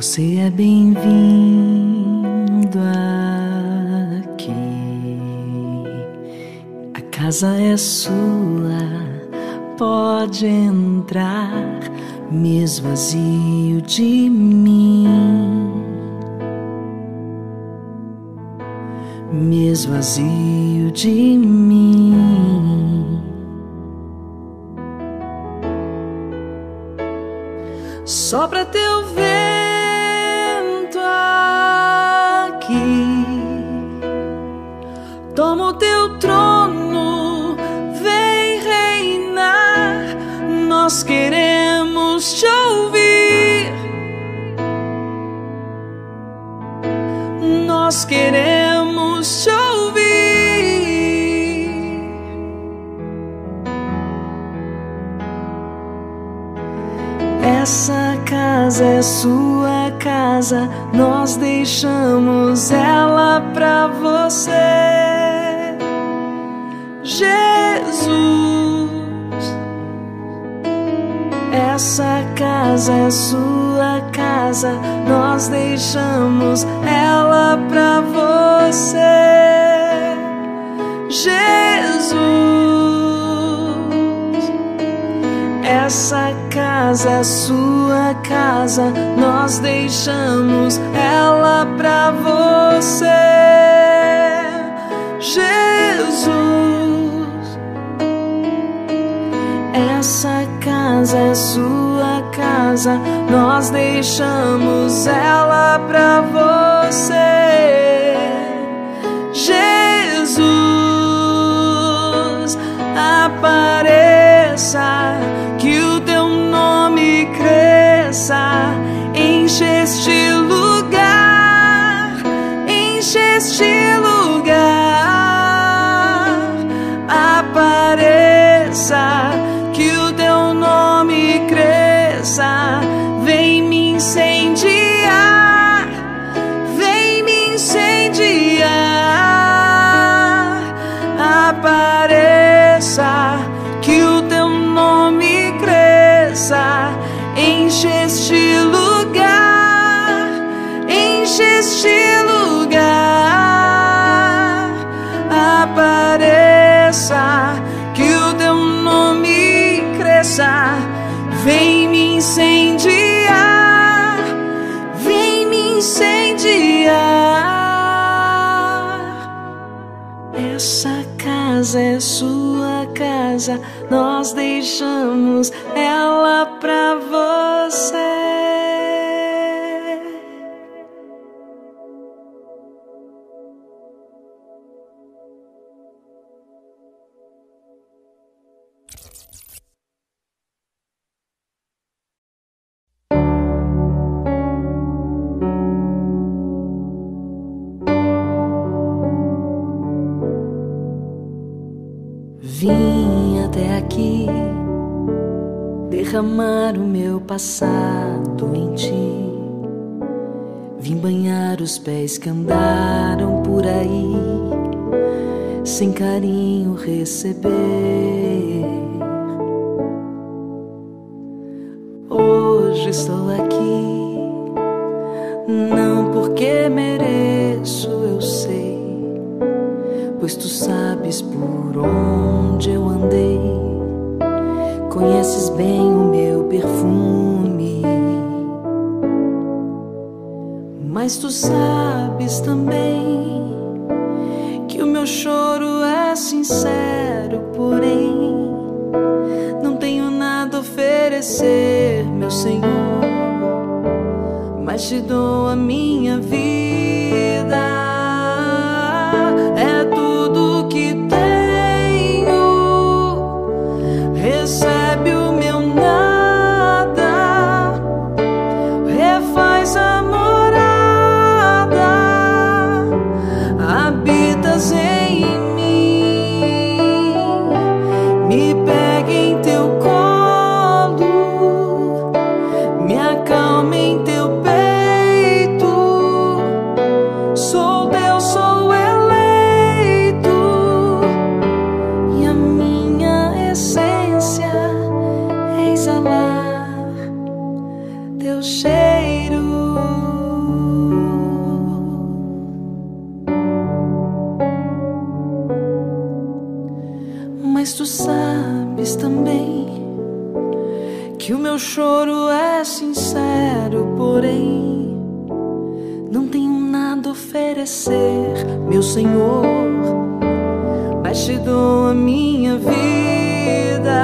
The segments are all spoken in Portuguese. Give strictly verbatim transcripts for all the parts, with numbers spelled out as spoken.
Você é bem-vindo aqui. A casa é sua, pode entrar, me esvazio de mim, me esvazio de mim. Sopra teu vento aqui, toma o teu trono, vem reinar. Nós queremos te ouvir, nós queremos te ouvir. Essa casa é sua casa, nós deixamos ela pra você, Jesus. Essa casa é sua casa, nós deixamos ela pra você, Jesus. Essa casa é sua casa, nós deixamos ela pra você, Jesus. Essa casa é sua casa, nós deixamos ela pra você, Jesus. Apareça, que o teu nome cresça, enche este lugar, enche este lugar. Apareça, que o teu nome cresça, vem me incendiar, vem me incendiar. Apareça, que o teu nome cresça, enche este lugar, enche este lugar. Apareça, que o teu nome cresça, vem me incendiar, vem me incendiar. Essa casa é sua casa, nós deixamos ela pra você. Vim até aqui derramar o meu passado em ti. Vim banhar os pés que andaram por aí, sem carinho receber. Hoje estou aqui, não porque mereço, eu sei, pois tu sabes por onde eu andei, conheces bem o meu perfume, mas tu sabes também que o meu choro é sincero, porém não tenho nada a oferecer, meu Senhor, mas te dou a minha vida. É tudo que tenho, recebe o meu nada, refaz a morada, habitas em mim, me pega em teu colo, me acalma em teu peito, sou oferecer, meu Senhor, mas te dou a minha vida.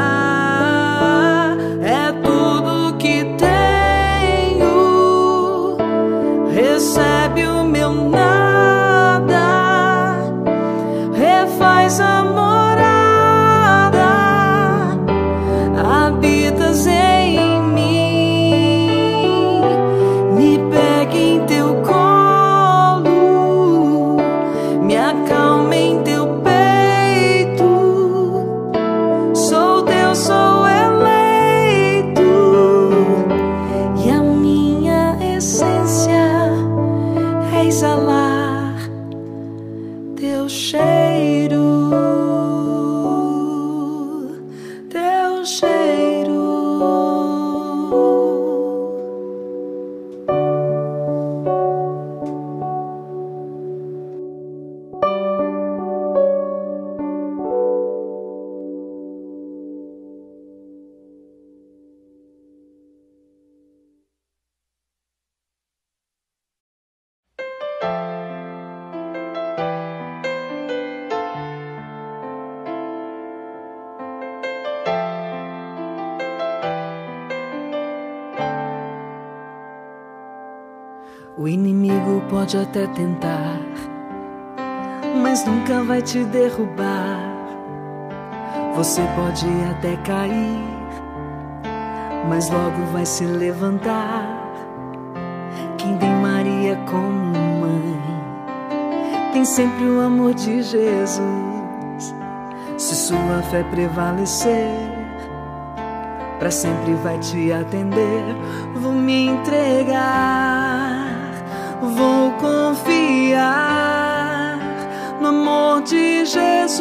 É tudo que tenho, recebe o meu nada, refaz a morada, habitas em mim, me pega em teu colo, me acalma em teu peito. Sou teu, sou eleito, e a minha essência é exalar teu cheiro, teu cheiro. O inimigo pode até tentar, mas nunca vai te derrubar. Você pode até cair, mas logo vai se levantar. Quem tem Maria como mãe tem sempre o amor de Jesus. Se sua fé prevalecer, pra sempre vai te atender. Vou me entregar, vou confiar no amor de Jesus.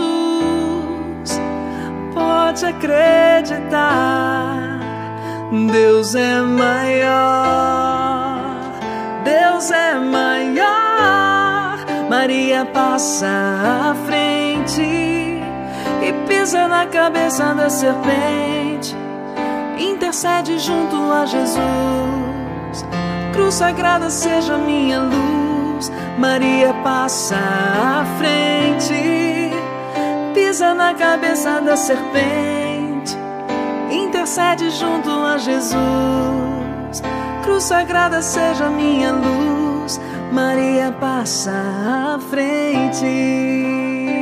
Pode acreditar, Deus é maior, Deus é maior. Maria passa à frente e pisa na cabeça da serpente, intercede junto a Jesus. Cruz sagrada seja minha luz. Maria passa à frente, pisa na cabeça da serpente, intercede junto a Jesus. Cruz sagrada seja minha luz. Maria passa à frente.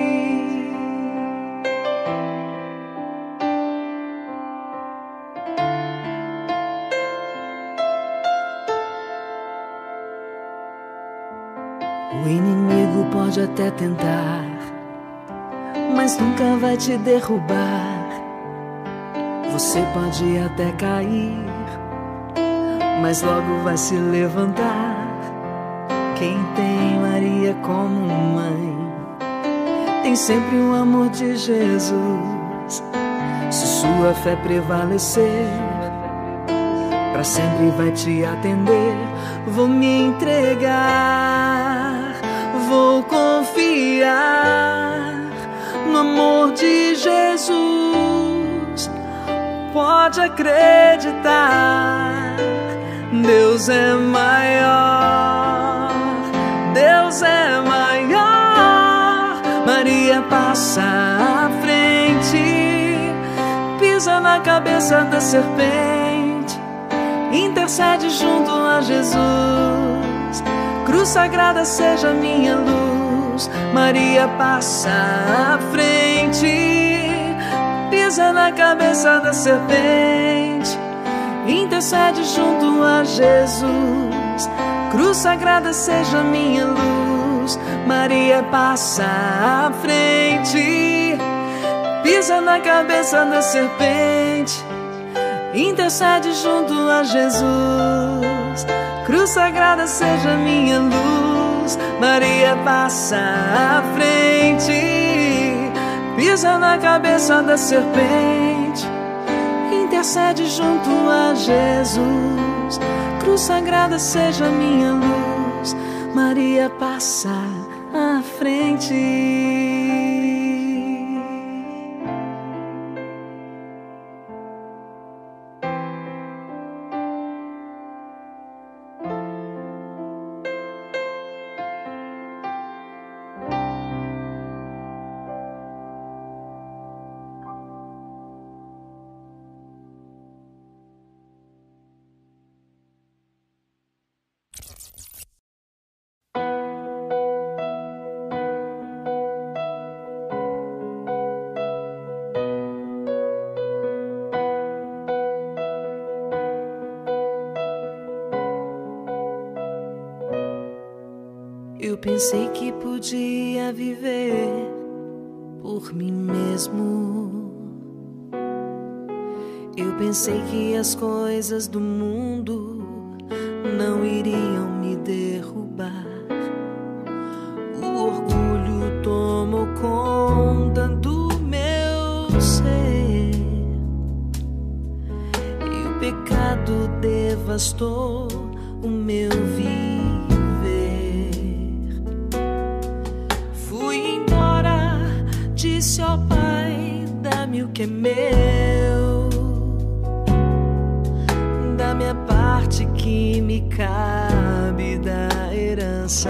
O inimigo pode até tentar, mas nunca vai te derrubar. Você pode até cair, mas logo vai se levantar. Quem tem Maria como mãe tem sempre o amor de Jesus. Se sua fé prevalecer, pra sempre vai te atender. Vou me entregar, vou confiar no amor de Jesus. Pode acreditar, Deus é maior, Deus é maior. Maria passa à frente, pisa na cabeça da serpente, intercede junto a Jesus. Cruz sagrada seja minha luz. Maria passa à frente, pisa na cabeça da serpente, intercede junto a Jesus. Cruz sagrada seja minha luz. Maria passa à frente, pisa na cabeça da serpente, intercede junto a Jesus. Cruz sagrada seja minha luz. Maria passa à frente, pisa na cabeça da serpente, intercede junto a Jesus. Cruz sagrada seja minha luz. Maria passa à frente. Eu pensei que podia viver por mim mesmo. Eu pensei que as coisas do mundo não iriam me derrubar. O orgulho tomou conta do meu ser e o pecado devastou o meu viver. Fui embora, disse ao Pai: dá-me o que é meu, da minha parte que me cabe da herança.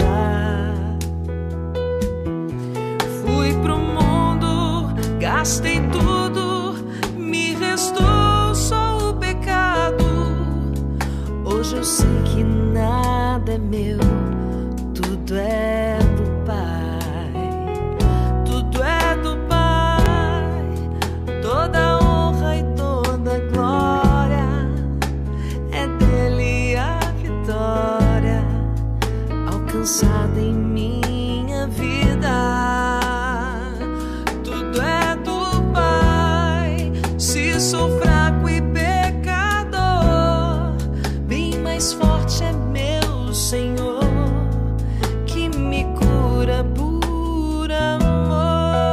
Fui pro mundo, gastei tudo, me restou só o pecado. Hoje eu sei que nada é meu, tudo é do Pai, tudo é do Pai. Toda honra e toda glória é dele, a vitória alcançada em minha vida. Tudo é do Pai. Se sou fraco e pecador, bem mais forte é meu Senhor, que me cura por amor.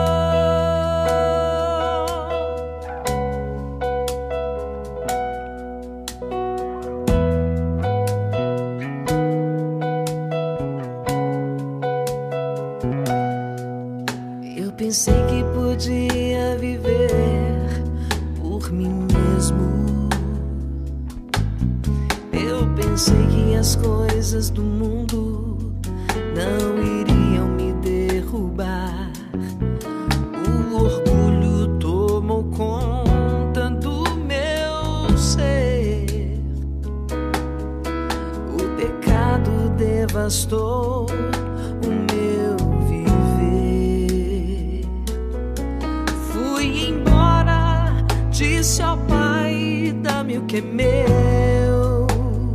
Eu pensei que podia viver por mim mesmo. Eu pensei que as coisas do mundo não iriam me derrubar. O orgulho tomou conta do meu ser, o pecado devastou o meu viver. Fui embora, disse ao Pai: dá-me o que é meu,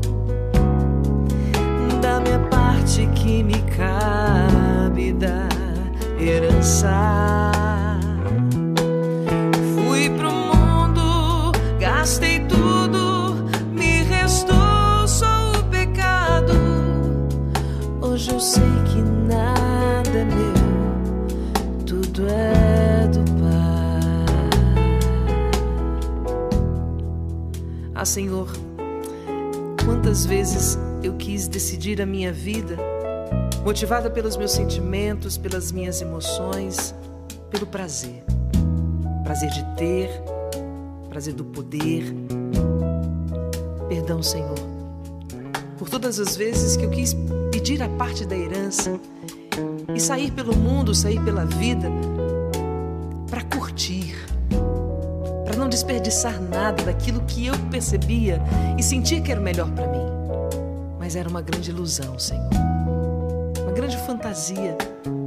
da minha parte que me cabe da herança. Fui pro mundo, gastei tudo, me restou só o pecado. Hoje eu sei que nada é meu, tudo é do Pai. Ah, Senhor, quantas vezes eu quis decidir a minha vida motivada pelos meus sentimentos, pelas minhas emoções, pelo prazer. Prazer de ter, prazer do poder. Perdão, Senhor, por todas as vezes que eu quis pedir a parte da herança e sair pelo mundo, sair pela vida para curtir, para não desperdiçar nada daquilo que eu percebia e sentia que era o melhor para mim. Mas era uma grande ilusão, Senhor, uma grande fantasia.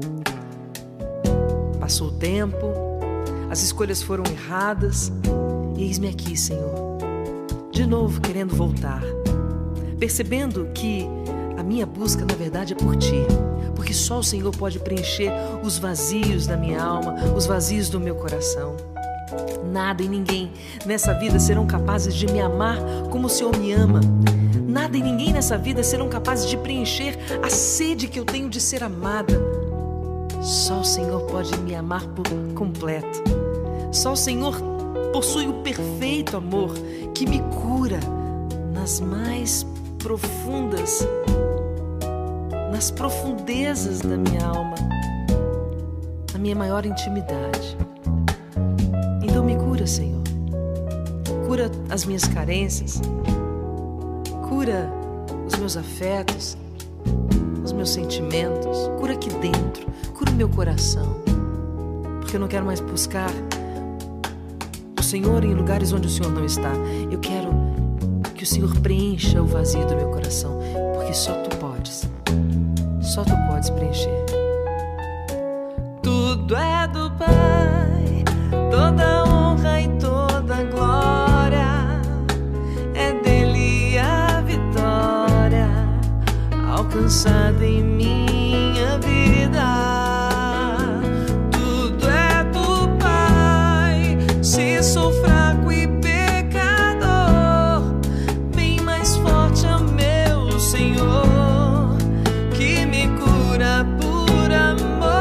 Passou o tempo, as escolhas foram erradas e eis-me aqui, Senhor, de novo querendo voltar, percebendo que a minha busca na verdade é por Ti, porque só o Senhor pode preencher os vazios da minha alma, os vazios do meu coração. Nada e ninguém nessa vida serão capazes de me amar como o Senhor me ama. Nada e ninguém nessa vida serão capazes de preencher a sede que eu tenho de ser amada. Só o Senhor pode me amar por completo. Só o Senhor possui o perfeito amor que me cura nas mais profundas, nas profundezas da minha alma, na minha maior intimidade. Então me cura, Senhor. Cura as minhas carências. Cura os meus afetos, os meus sentimentos. Cura aqui dentro. Cura o meu coração. Porque eu não quero mais buscar o Senhor em lugares onde o Senhor não está. Eu quero que o Senhor preencha o vazio do meu coração. Porque só Tu podes. Só Tu podes preencher. Tudo é do Pai. Toda honra e toda glória é dele, a vitória alcançada em minha vida. Tudo é do Pai. Se sou fraco e pecador, bem mais forte é o meu Senhor, que me cura por amor.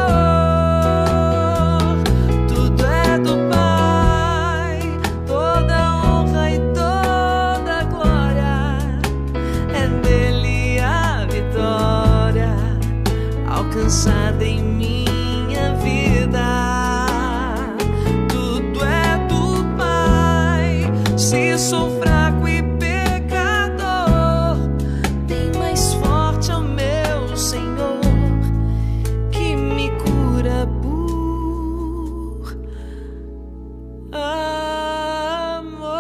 Tudo é do Pai, toda honra e toda glória, é dele a vitória alcançada em minha vida. Tudo é do Pai. Se sou fraco e pecador, bem mais forte é o meu Senhor, que me cura por amor.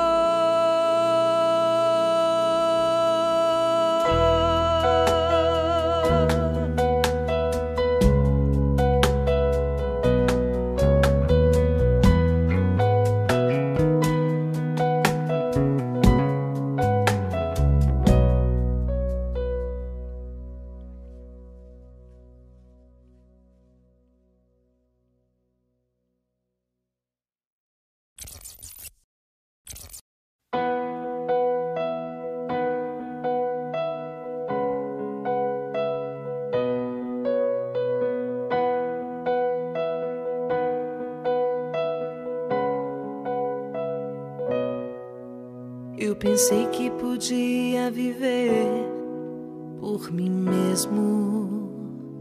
Eu pensei que podia viver por mim mesmo.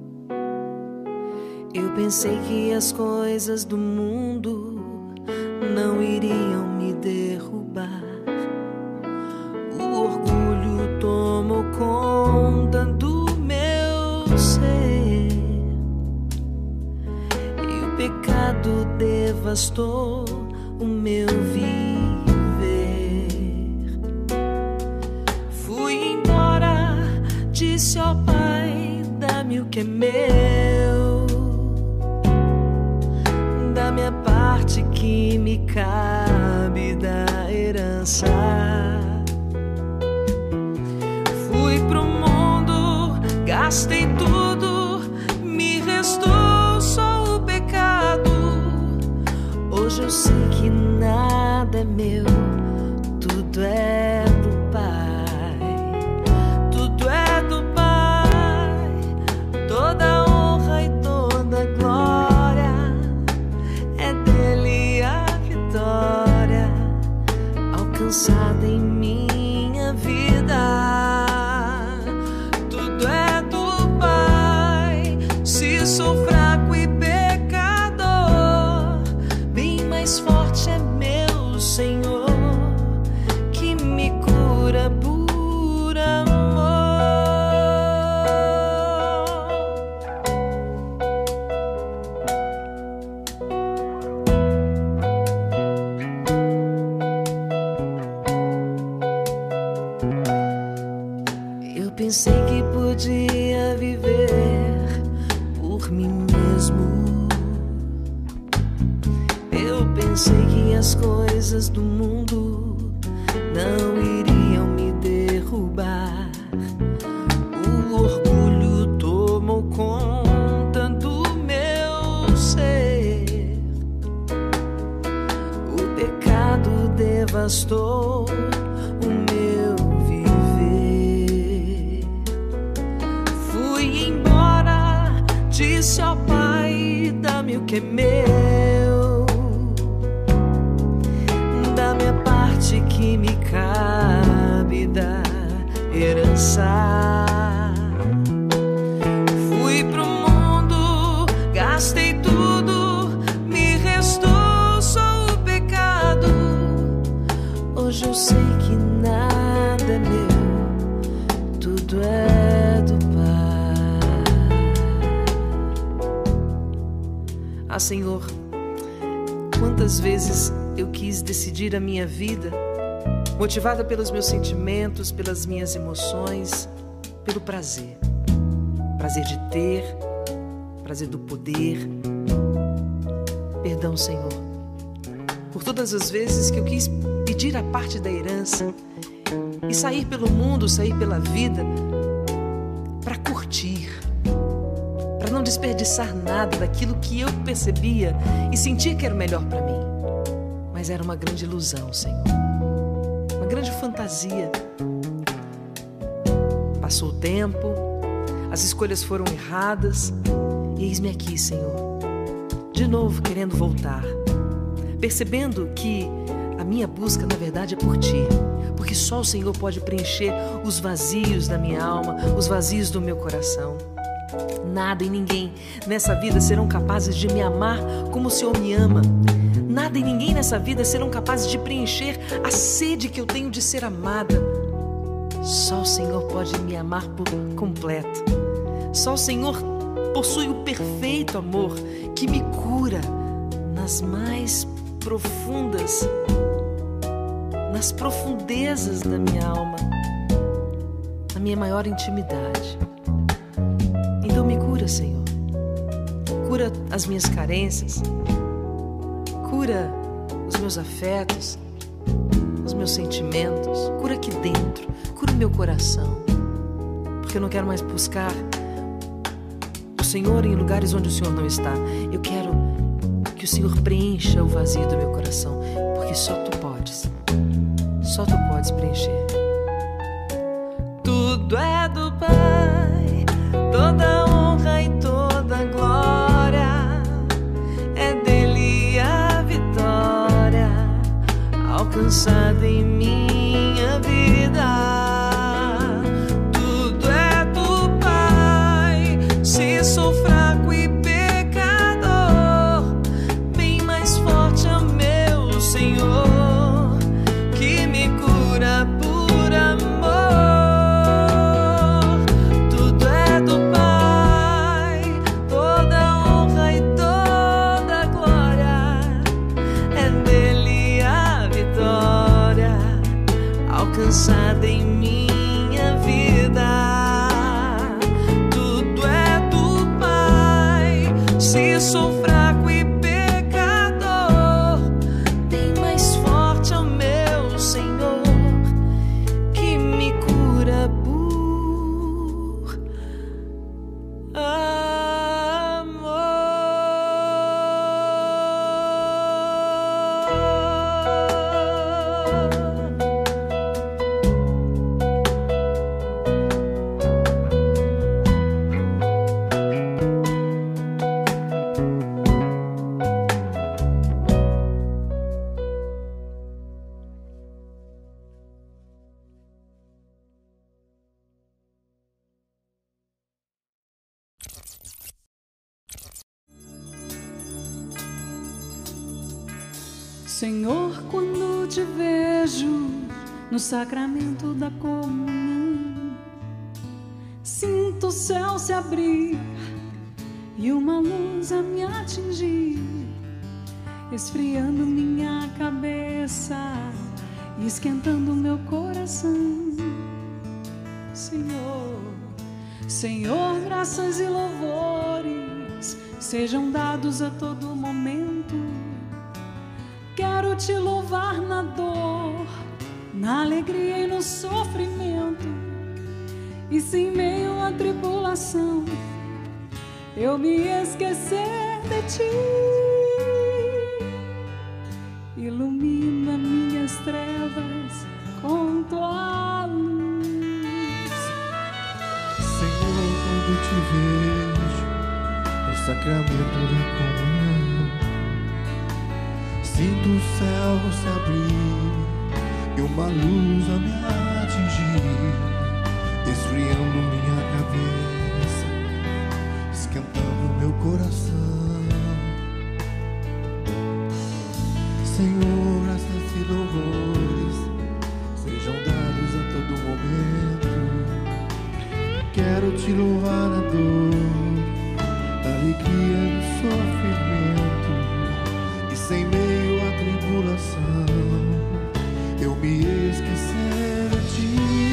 Eu pensei que as coisas do mundo não iriam me derrubar. O orgulho tomou conta do meu ser e o pecado devastou o meu viver. Disse ao Pai, dá-me o que é meu, da minha parte que me cabe da herança. Fui pro mundo, gastei tudo, me restou só o pecado. Hoje eu sei que nada é meu, tudo é do Pai. Toda honra e toda glória, é dele a vitória alcançada em minha vida. Tudo é do Pai. Se sou fraco e pecador, bem mais forte é meu Senhor, que me cura por amor. Pensei que podia viver por mim mesmo. Eu pensei que as coisas do mundo não iriam me derrubar. O orgulho tomou conta do meu ser. O pecado devastou o meu disse ao Pai, dá-me o que é meu, da minha parte que me cabe da herança. Fui pro mundo, gastei tudo, me restou só o pecado. Hoje eu sei que nada é meu, tudo é do Pai. Ah, Senhor, quantas vezes eu quis decidir a minha vida, motivada pelos meus sentimentos, pelas minhas emoções, pelo prazer. Prazer de ter, prazer do poder. Perdão, Senhor, por todas as vezes que eu quis pedir a parte da herança e sair pelo mundo, sair pela vida para curtir, para não desperdiçar nada daquilo que eu percebia e sentia que era o melhor para mim. Mas era uma grande ilusão, Senhor. Uma grande fantasia. Passou o tempo, as escolhas foram erradas e eis-me aqui, Senhor, de novo querendo voltar, percebendo que a minha busca, na verdade, é por Ti, porque só o Senhor pode preencher os vazios da minha alma, os vazios do meu coração. Nada e ninguém nessa vida serão capazes de me amar como o Senhor me ama. Nada e ninguém nessa vida serão capazes de preencher a sede que eu tenho de ser amada. Só o Senhor pode me amar por completo. Só o Senhor possui o perfeito amor que me cura nas mais profundas, nas profundezas da minha alma, na minha maior intimidade. Então me cura, Senhor. Cura as minhas carências. Cura os meus afetos, os meus sentimentos. Cura aqui dentro. Cura o meu coração. Porque eu não quero mais buscar o Senhor em lugares onde o Senhor não está. Eu quero que o Senhor preencha o vazio do meu coração. Porque só Tu podes. Só Tu podes preencher. Tudo é do Pai, toda honra e toda glória. É dele a vitória alcançada em minha vida. Tudo é do Pai. Se sou fraco e pecador, bem mais forte é o meu Senhor, que me cura por amor. Tudo é do Pai, toda honra e toda glória. É dele a vitória alcançada em minha vida. Tudo é do Pai. Se sou fraco e pecador, bem mais forte é o meu Senhor, que me cura por amor. Senhor, quando Te vejo no sacramento da comunhão, sinto o céu se abrir e uma luz a me atingir, esfriando minha cabeça e esquentando meu coração. Senhor, Senhor, graças e louvores sejam dados a todo momento. Quero Te louvar na dor, na alegria e no sofrimento. E se em meio à tribulação eu me esquecer de Ti, ilumina minhas trevas com Tua luz. Senhor, quando Te vejo no sacramento da comunhão, sinto o céu se abrir e uma luz a me atingir, esfriando minha cabeça, esquentando meu coração. Senhor, graças e louvores sejam dados a todo momento. Quero Te louvar na dor, na alegria e no sofrimento. E sem meio à tribulação eu me esquecer de Ti,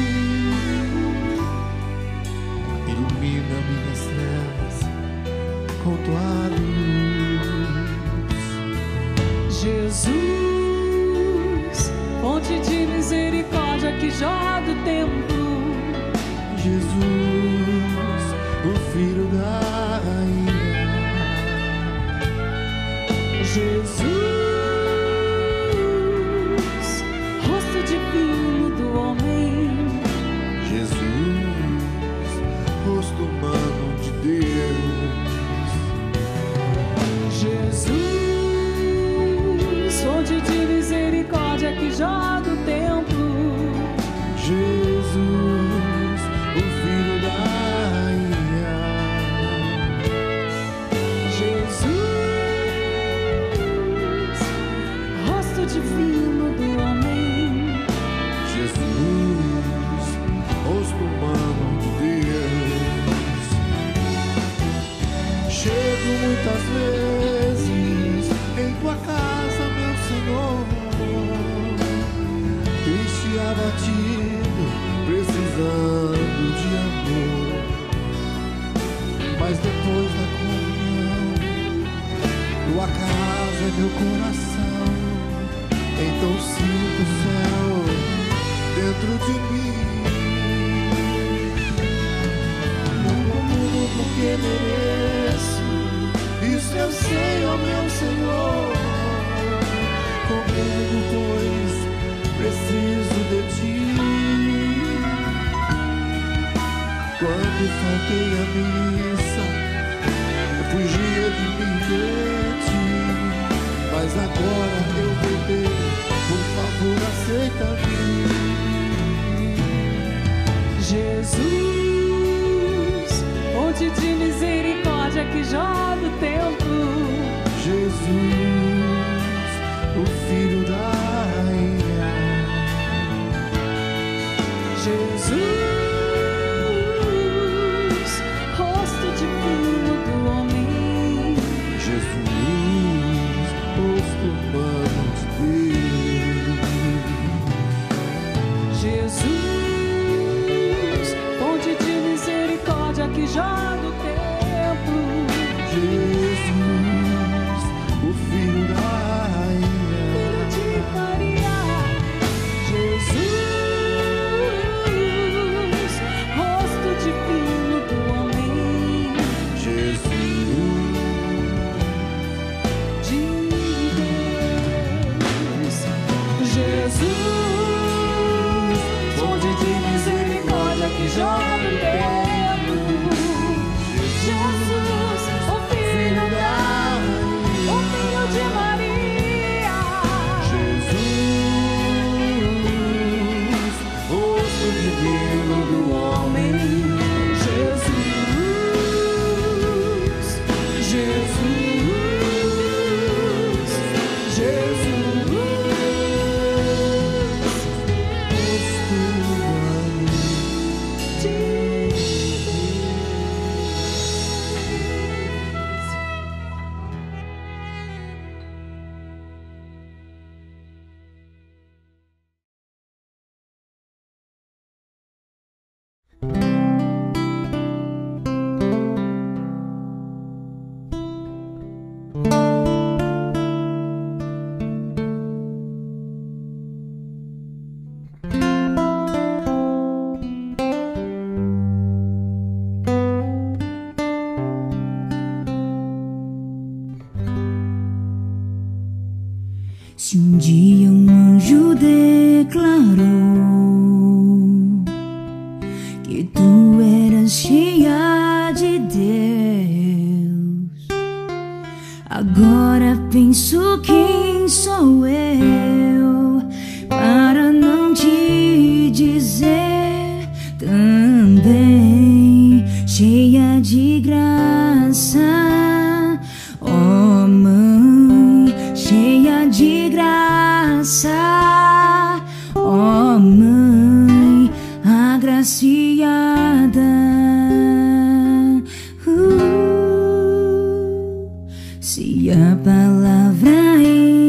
ilumina minhas trevas com Tua luz. Jesus, fonte de misericórdia que jorra do templo. Jesus, o Filho da Rainha, Jó do templo. Jesus, o filho da Ia. Jesus, rosto divino do homem. Jesus, rosto humano de Deus. Chego muitas vezes em tua casa, meu Senhor, triste, abatido, precisando de amor. Mas depois da comunhão, tua casa é meu coração. Então sinto o céu dentro de mim. Não comigo porque mereço, isso eu sei, ó meu Senhor. Comigo, pois preciso de ti. Quando faltei a missa, fugia de mim de ti. Mas agora eu voltei, por favor aceita-me. Jesus, fonte de misericórdia que Jó do templo. Jesus, o filho da Ia. Jesus, rosto divino do homem. Jesus, rosto humano de Deus. Jesus, fonte de misericórdia que Jó do templo. Jesus, o filho da Ia. Filho de Maria. Jesus, rosto divino do homem. Jesus, De Deus. Jesus, fonte de misericórdia que Jó do templo. Jesus, o filho da, o filho de Maria. Jesus, rosto divino do homem. Jesus, Jesus, Jesus, Rosto humano. de Se um dia um anjo declarou que tu eras cheia de Deus, agora penso quem sou eu para não te dizer também cheia de graça, ó mãe, cheia de graça, ó mãe agraciada. Uh, se a palavra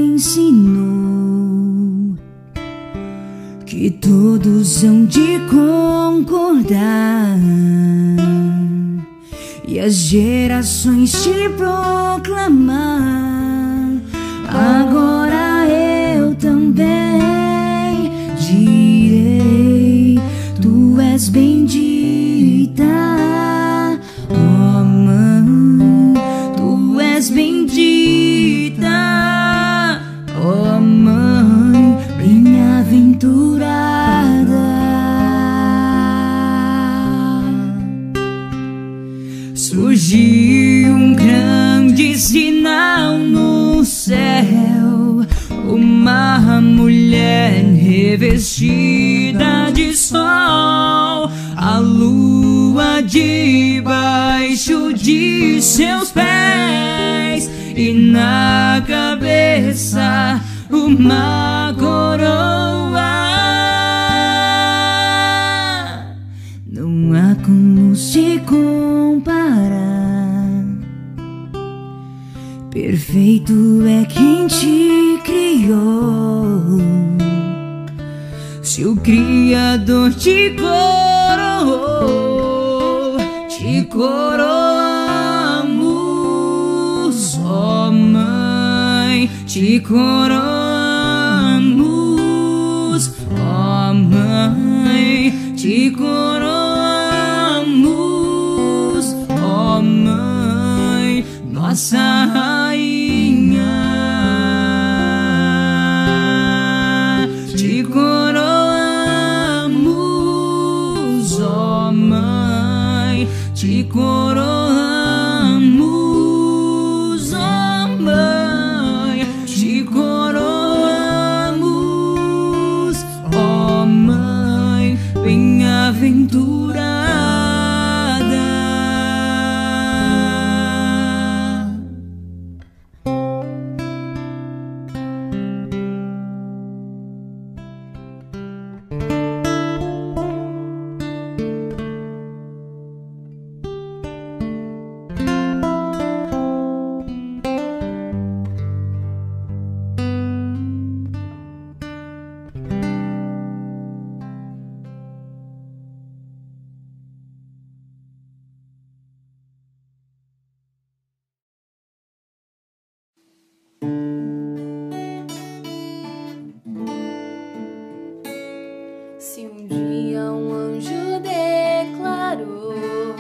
ensinou que todos hão de concordar e as gerações te proclamar, agora eu também direi: tu és bendita, ó mãe, tu és bendita, ó mãe bem-aventurada. Surgiu um grande sinal no céu, uma mulher revestida de sol, a lua debaixo de seus pés, e na cabeça uma coroa. Não há como se comparar, perfeito é quem te criou. Se o Criador te coroou, te coroamos, ó Mãe, te coroamos, ó Mãe, te coroamos, ó Mãe, nossa rainha. Te coroamos, ó Mãe, te coroamos, ó Mãe, te coroamos, ó Mãe, bem-aventurada. Se um dia um anjo declarou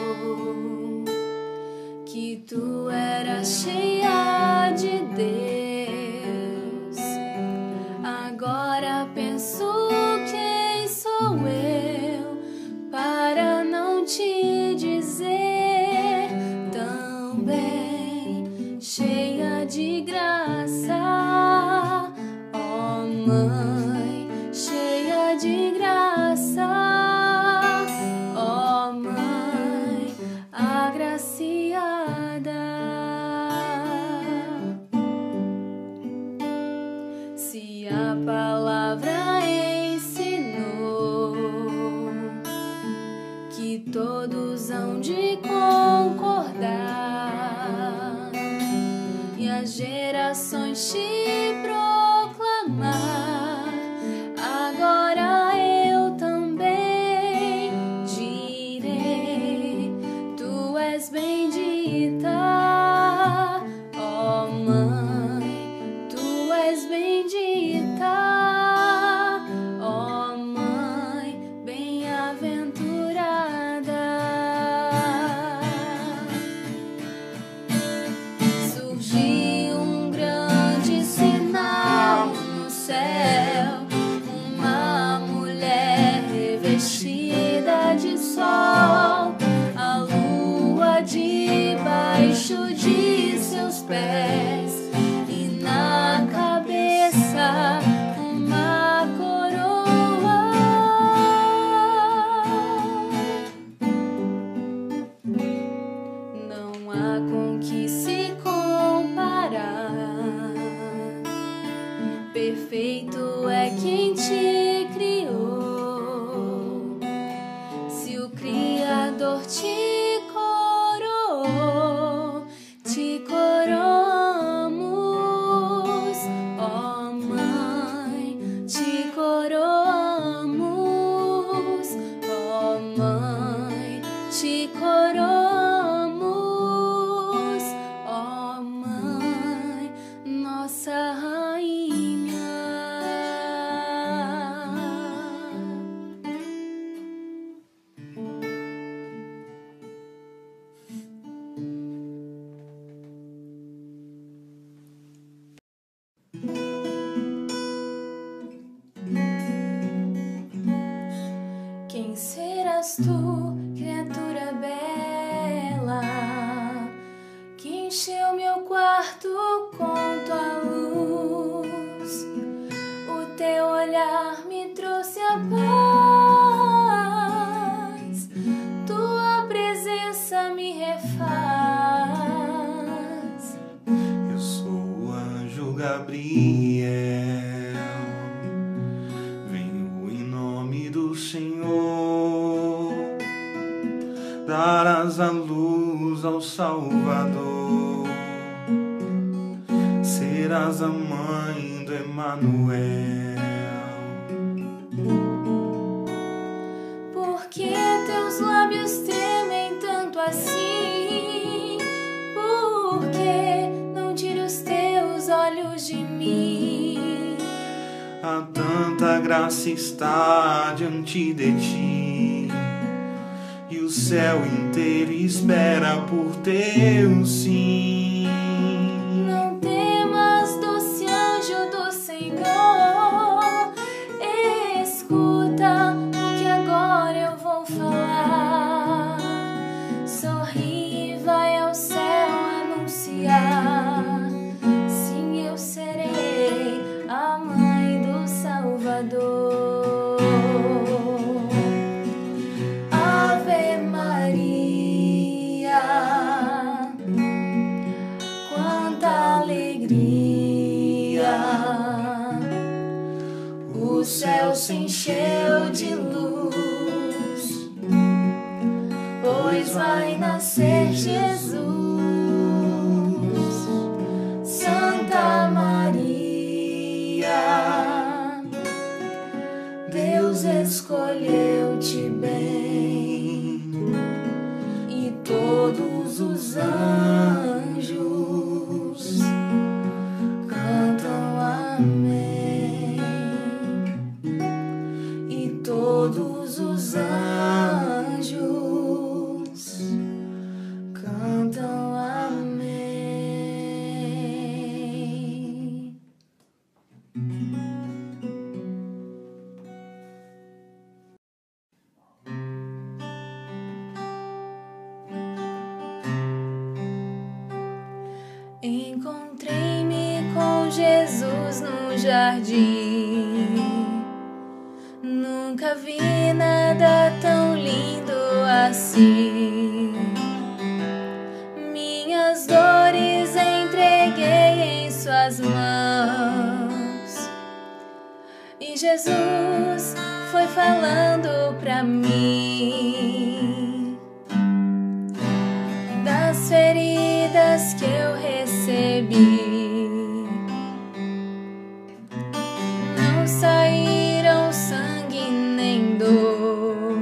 que tu eras cheia de Deus, agora penso quem sou eu para não te dizer também cheia de graça, ó Mãe, cheia de graça, ó Mãe agraciada. Se a palavra ensinou que todos hão de concordar e as gerações te proclamar, agora eu também direi: tu és bendita, ó Mãe, tu és bendita, ó Mãe, bem-aventurada. Surgiu um grande sinal no céu, uma mulher revestida de sol, a lua debaixo de seus pés, e na cabeça uma coroa. Não há com que se comparar, perfeito é quem te criou. Se o Criador te coroou, te coroamos, ó Mãe, te coroamos, ó Mãe, te coroamos, Gabriel, venho em nome do Senhor, darás a luz ao Salvador, serás a mãe do Emanuel. Porque teus lábios tremem tanto assim? Porque não tira os teus olhos de mim? A tanta graça está diante de ti, e o céu inteiro espera por teu sim. Não temas, doce anjo do Senhor, escuta o que agora eu vou falar. Sorri e vai ao céu anunciar. Sim, eu serei a mãe do Salvador. Ave Maria, quanta alegria! O céu se encheu de luz, pois vai nascer Jesus. Santa Maria, Deus escolheu-te bem, e todos os anjos cantam amém, e todos os anjos cantam amém. Encontrei-me com Jesus no jardim. Nunca vi nada tão lindo assim. Minhas dores entreguei em suas mãos, e Jesus foi falando pra mim das feridas que eu recebi. Não saíram sangue nem dor.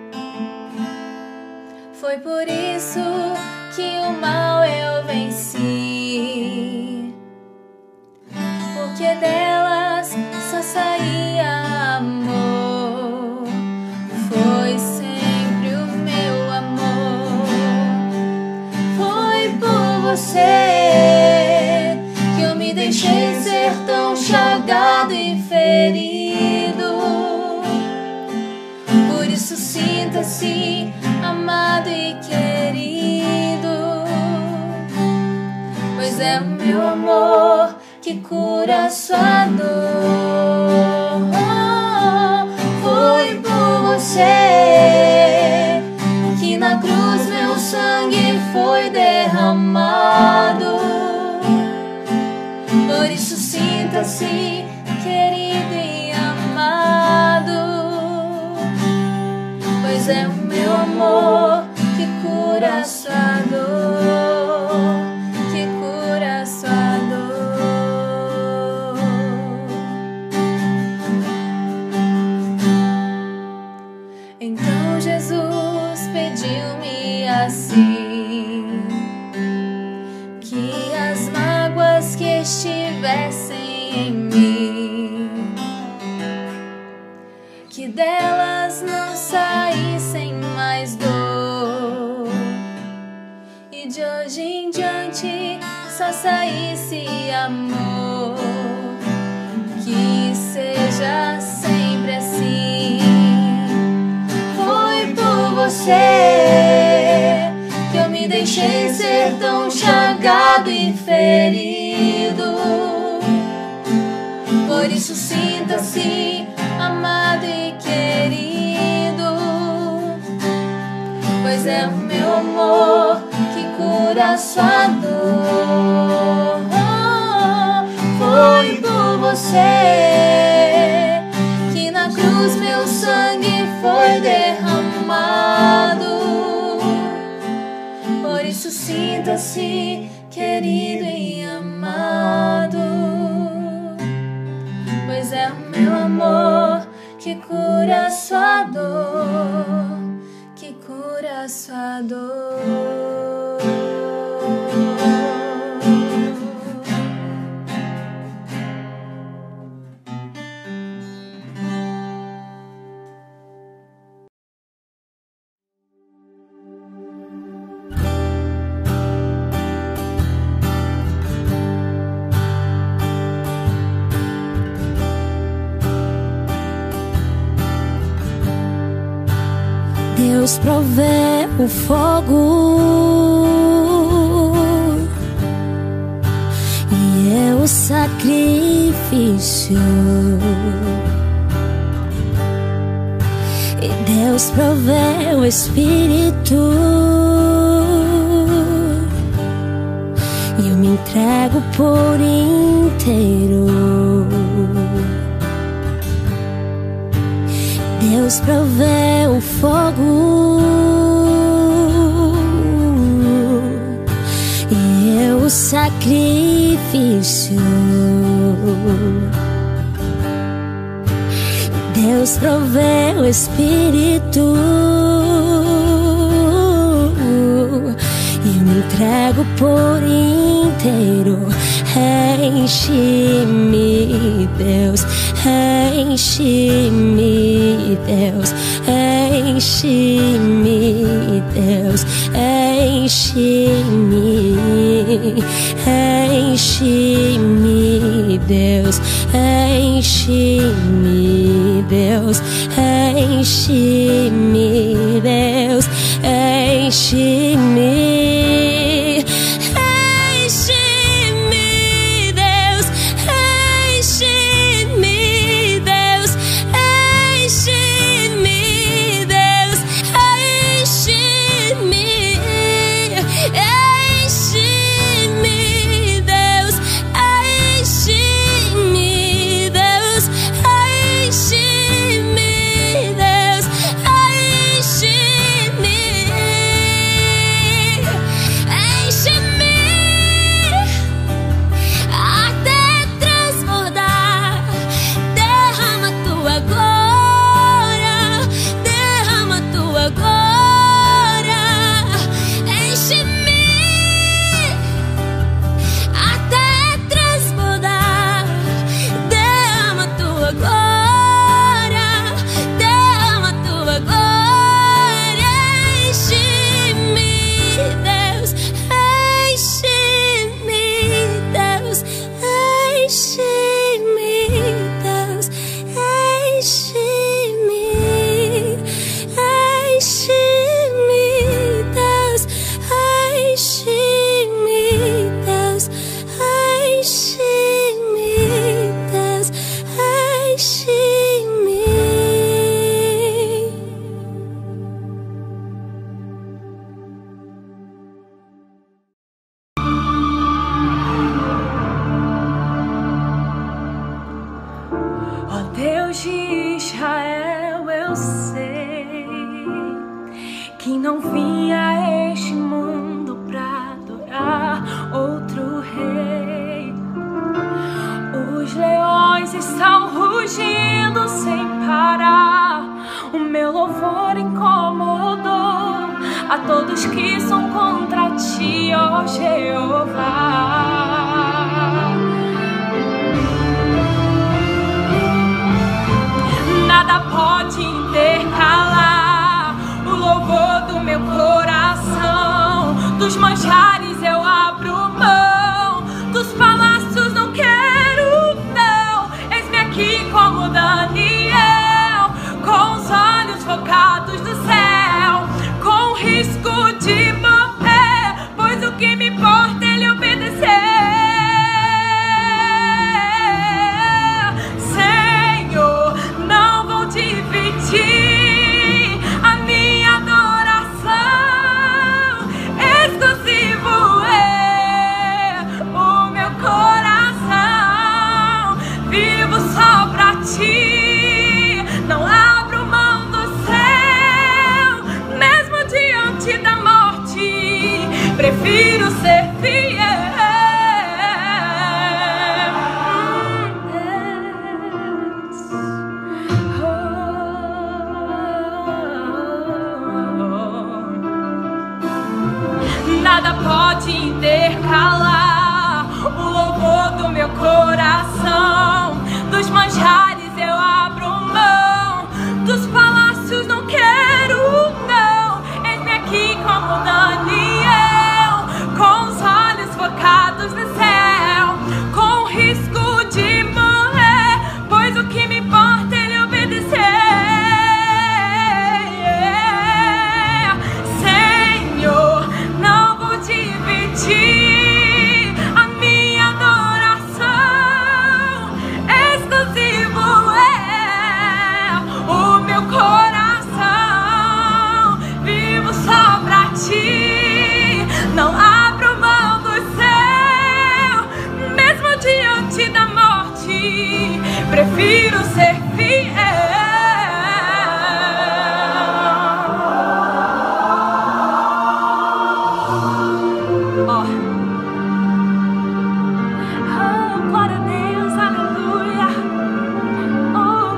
Foi por isso que o mal eu venci, porque delas só saía amor. Foi sempre o meu amor. Foi por você que eu me deixei ser tão chagado e ferido. Por isso sinta-se amado e querido, pois é o meu amor que cura sua dor. Foi por você que na cruz meu sangue foi derramado. Por isso sinta-se querido e amado, pois é o meu amor que cura sua dor, que cura sua dor. Então Jesus pediu-me assim, que as mágoas que estivessem em mim, que delas não saíssem mais dor, e de hoje em diante só saísse amor. Que seja sempre assim. Foi por você que eu me deixei ser tão chagado e ferido. Por isso sinta-se amado e querido, pois é o meu amor que cura sua dor. foi por você que na cruz meu sangue foi derramado. Por isso sinta-se querido e amado, pois é o meu amor que cura a sua dor, que cura a sua dor. Deus provê o fogo e é o sacrifício. E Deus provê o Espírito e eu me entrego por inteiro. Deus provê o fogo e eu o sacrifício. Deus provê o Espírito e eu me entrego por inteiro. Enche-me, Deus, enche-me, Deus, enche-me, Deus, enche-me, enche-me, Deus, enche-me, Deus, enche-me, Deus, enche-me. A minha adoração exclusivo nada pode intercalar o louvor do meu coração. Dos manjares eu abro mão, dos palácios não quero, não. Eis-me aqui como Daniel, com os olhos focados no céu, com o risco de morrer, pois o que me importa é ele obedecer. Senhor, não vou dividir a minha adoração, exclusivo é o meu coração, vivo só pra ti, não abro mão do céu, mesmo diante da morte, prefiro ser fiel. Oh. Oh, glória a Deus, aleluia. Oh,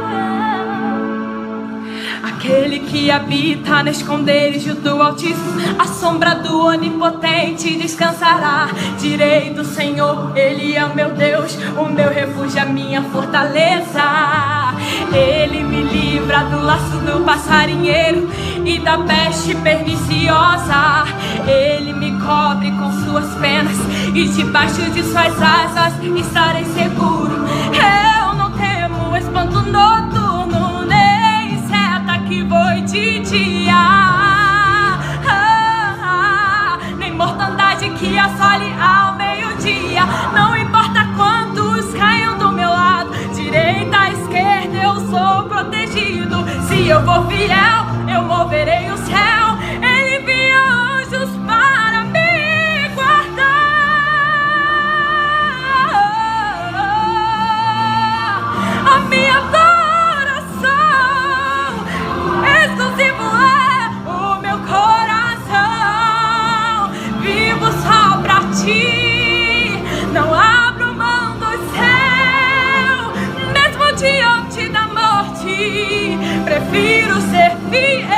yeah. Aquele que habita no esconderijo do Altíssimo, a sombra do Onipotente descansará. Direi do Senhor, Ele é o meu Deus, o meu refúgio, a minha fortaleza. Ele me livra do laço do passarinheiro e da peste perniciosa. Ele me cobre com suas penas e debaixo de suas asas estarei seguro. Eu não temo espanto noturno, nem seta que voe de dia, ah, ah, nem mortandade que assole ao meio-dia. Não importa quantos caiam do meu lado, direita, à esquerda, eu sou protegido. Se eu for fiel, eu moverei o céu. Ele envia anjos para me guardar. A minha adoração exclusivo é o meu coração, vivo só pra ti, não abro mão do céu, mesmo diante da morte, prefiro ser fiel.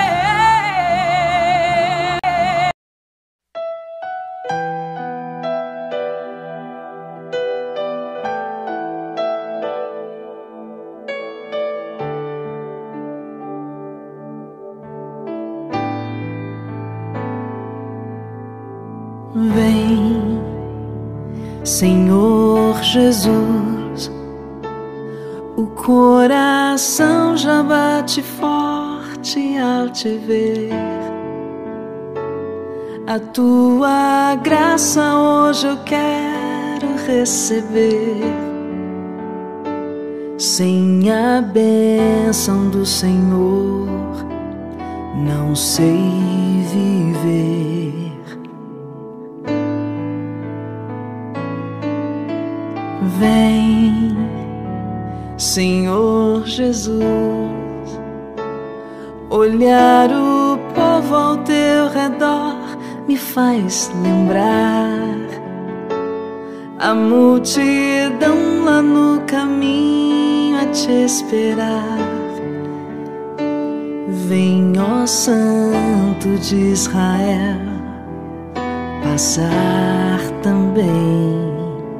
Vem, Senhor Jesus, o coração já bate forte ao te ver. A tua graça hoje eu quero receber. Sem a bênção do Senhor, não sei viver. Vem, Senhor Jesus, olhar o povo ao teu redor me faz lembrar a multidão lá no caminho a te esperar. Vem, ó Santo de Israel, passar também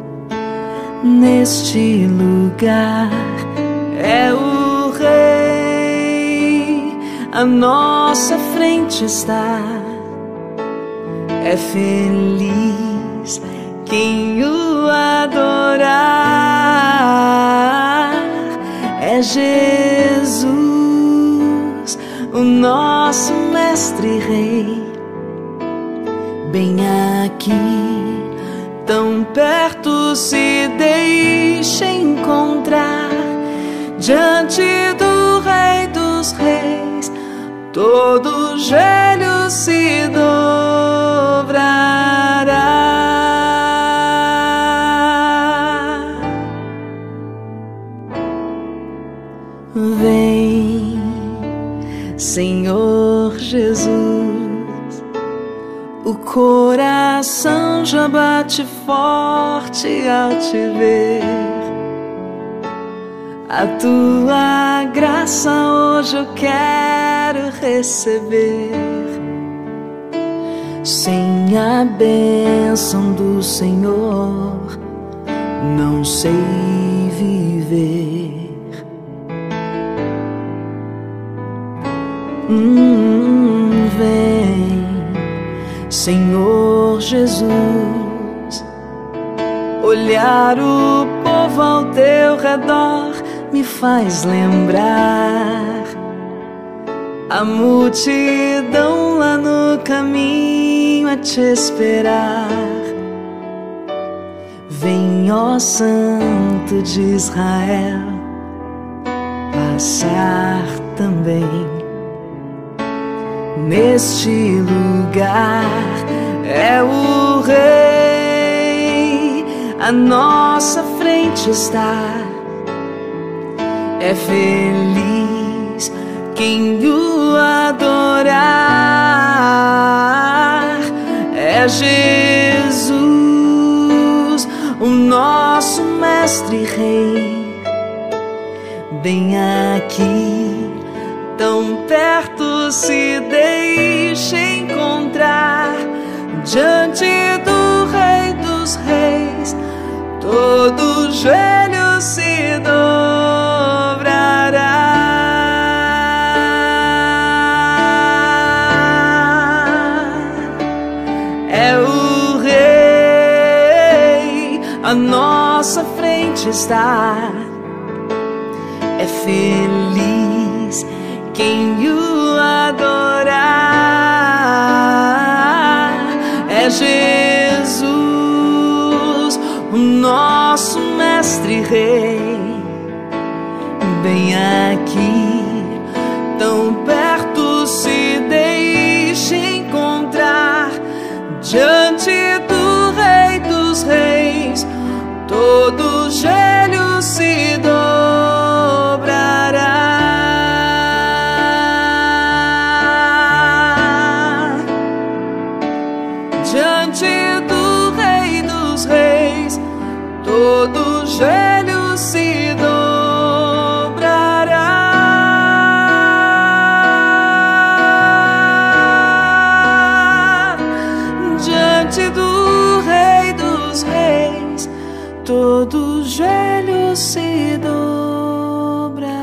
neste lugar. É o Rei, à nossa frente está. É feliz quem o adorar. É Jesus, o nosso mestre Rei, bem aqui, tão perto, se deixa encontrar. Diante do Rei dos Reis, todo joelho se dobrará. Vem, Senhor Jesus, o coração já bate forte ao te ver. A tua graça hoje eu quero receber. Sem a bênção do Senhor, não sei viver. Hum, vem, Senhor Jesus, olhar o povo ao teu redor me faz lembrar a multidão lá no caminho a te esperar. Vem, ó Santo de Israel, passar também neste lugar. É o Rei, à nossa frente está. É feliz quem o adorar. É Jesus, o nosso mestre rei, bem aqui, tão perto, se deixa encontrar. Diante do Rei dos Reis, todo joelho se dobrará. É o Rei, à nossa frente está. É feliz quem o adorar. É Jesus, o nosso mestre rei, bem aqui, tão perto, se deixa encontrar. Diante do Rei dos Reis, todo joelho se dobrará. Diante do Rei dos Reis, todo joelho se dobrará. Diante do Rei dos Reis, todo joelho se dobrará.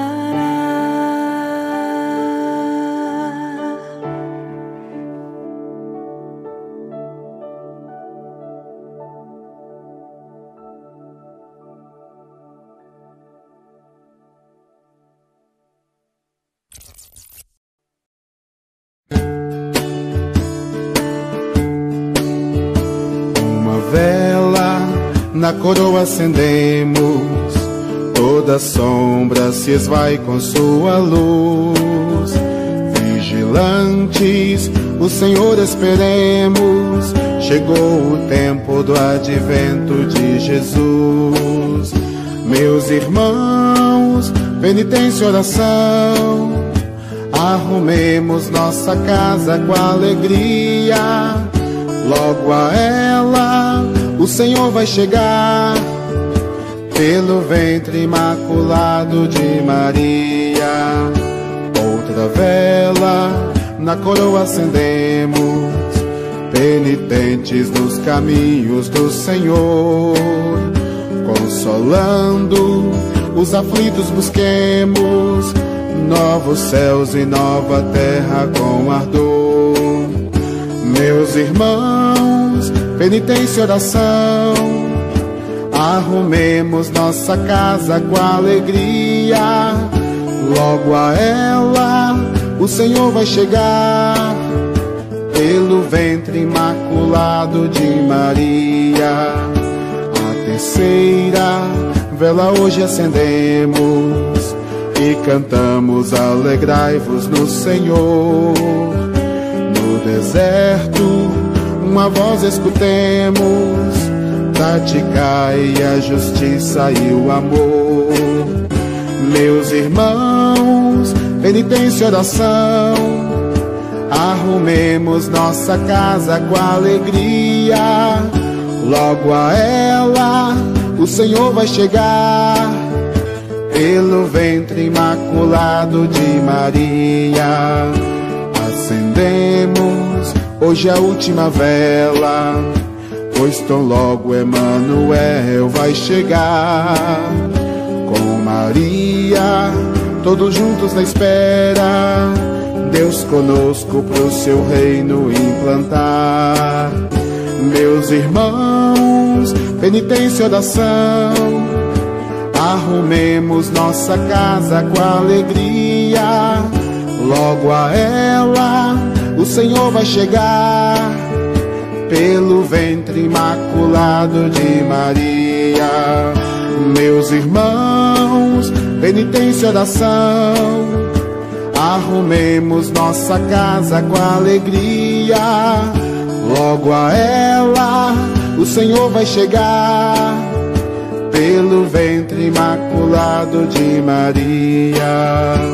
Vela na coroa acendemos, toda sombra se esvai com sua luz. Vigilantes, o Senhor esperemos, chegou o tempo do advento de Jesus. Meus irmãos, penitência e oração, arrumemos nossa casa com alegria. Logo a ela o Senhor vai chegar, pelo ventre imaculado de Maria. Outra vela na coroa acendemos, penitentes nos caminhos do Senhor. Consolando os aflitos busquemos, novos céus e nova terra com ardor. Meus irmãos, penitência e oração, arrumemos nossa casa com alegria. Logo a ela o Senhor vai chegar, pelo ventre imaculado de Maria. A terceira vela hoje acendemos e cantamos: alegrai-vos no Senhor. No deserto uma voz escutemos, praticai a justiça e o amor. Meus irmãos, penitência e oração, arrumemos nossa casa com alegria. Logo a ela o Senhor vai chegar, pelo ventre imaculado de Maria. Acendemos hoje é a última vela, pois tão logo Emanuel vai chegar. Com Maria, todos juntos na espera, Deus conosco pro seu reino implantar. Meus irmãos, penitência e oração, arrumemos nossa casa com alegria. Logo a ela o Senhor vai chegar, pelo ventre imaculado de Maria. Meus irmãos, penitência e oração, arrumemos nossa casa com alegria. Logo a ela o Senhor vai chegar, pelo ventre imaculado de Maria.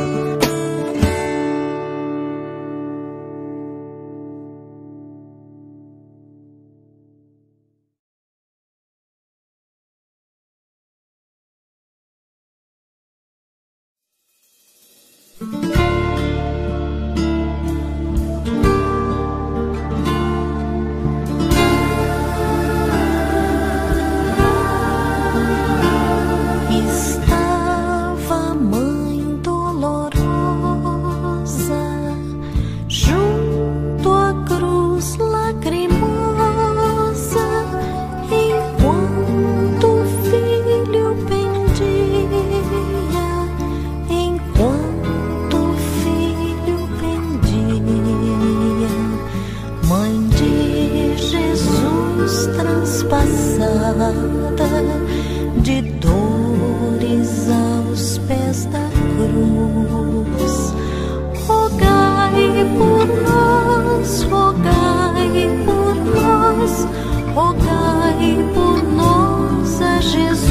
De dores aos pés da cruz, rogai por nós, rogai por nós, rogai por nós a Jesus.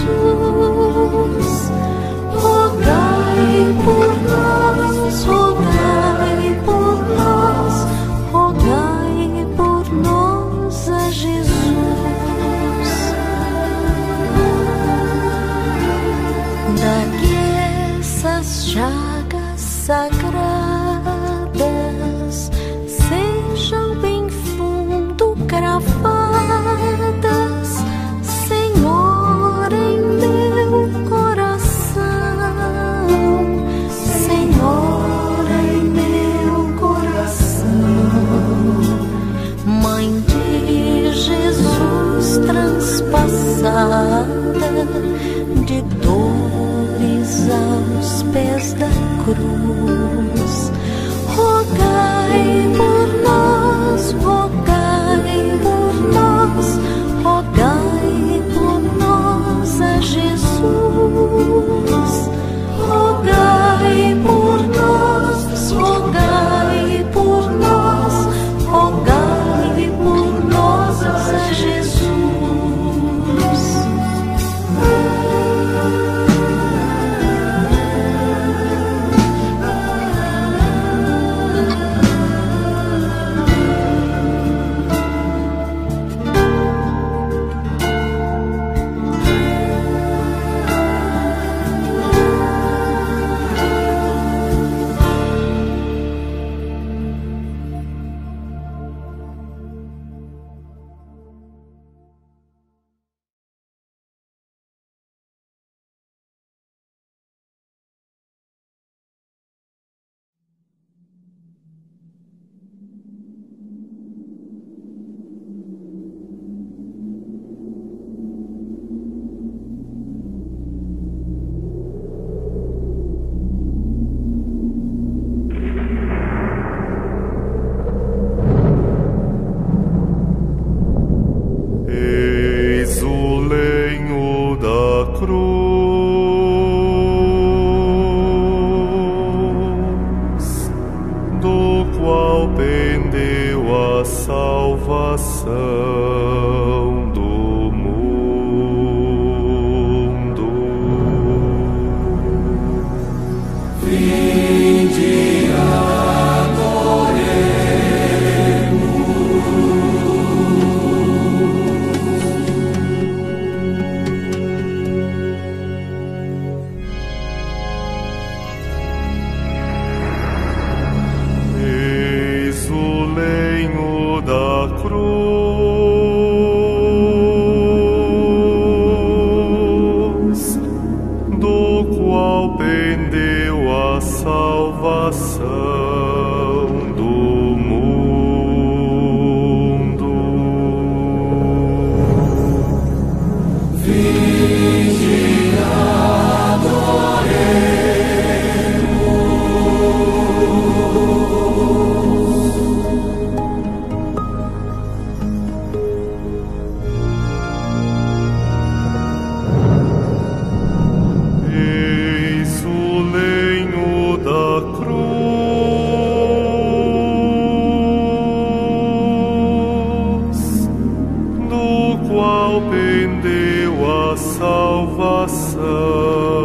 Rogai por nós, rogai por nós, rogai por nós a Jesus. Daqui essas chagas sagradas sejam bem fundo cravadas, Senhor, em meu coração, Senhor, em meu coração. Mãe de Jesus transpassada, de dores aos pés da cruz, rogai por nós, rogai por nós, rogai por nós a Jesus. Rogai por nós, rogai por nós, rogai por nós a Jesus. do qual pendeu a salvação.